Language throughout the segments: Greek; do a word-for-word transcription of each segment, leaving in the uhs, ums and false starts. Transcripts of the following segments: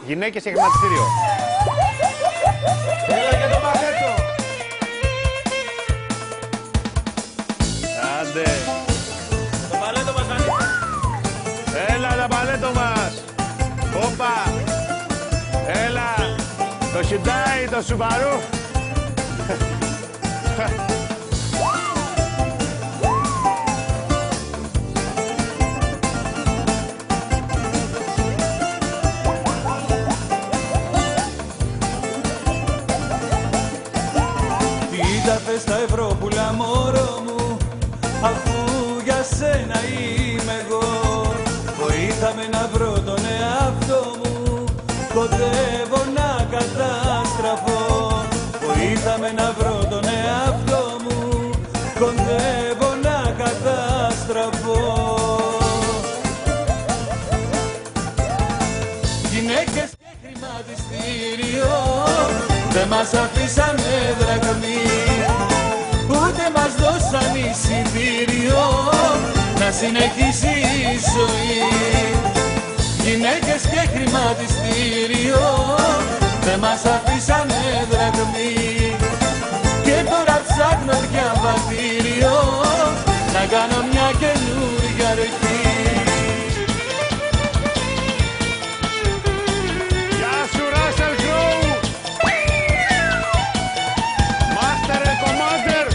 Γυναίκες και χρηματιστήριο. Έλα και το παλέτο. Άντε. Το παλέτο μας ανήκει. Έλα τα παλέτο μας. Όπα. Έλα. Το Hyundai, το Subaru. Κοίτα πες τα Ευρωπούλα μωρό μου, αφού για σένα είμαι εγώ. Βοήθαμε να βρω τον εαυτό μου, κοντεύω να καταστραφώ. Βοήθαμε να βρω τον εαυτό μου, κοντεύω να καταστραφώ. Γυναίκες και χρηματιστήριο δεν μας αφήσανε δραχμή, ούτε μας δώσαν εισιτήριο να συνεχίσει η ζωή. Γυναίκες και χρηματιστήριο δεν μας αφήσανε δραχμή, και τώρα ψάχνω διαβατήριο να κάνω μια καινούρια αρχή. Γεια σου Russell Crowe. Master and Commander.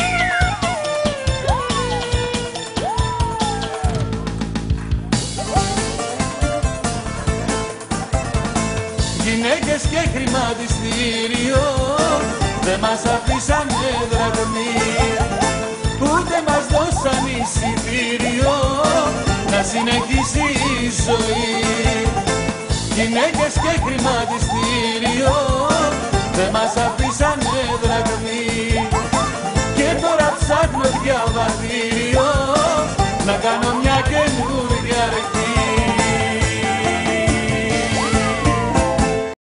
Γυναίκες και χρηματιστήριο δεν μας αφήσανε δραχμή, ούτε μας δώσαν εισιτήριο να συνεχίσει η ζωή. Γυναίκες και χρηματιστήριο δεν μας αφήσανε δραχμή, και τώρα ψάχνω διαβατήριο να κάνω μια καινούρια αρχή.